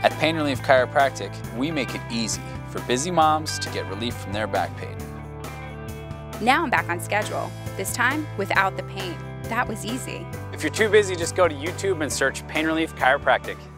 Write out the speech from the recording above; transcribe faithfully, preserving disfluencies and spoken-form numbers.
At Pain Relief Chiropractic, we make it easy for busy moms to get relief from their back pain. Now I'm back on schedule, this time without the pain. That was easy. If you're too busy, just go to YouTube and search Pain Relief Chiropractic.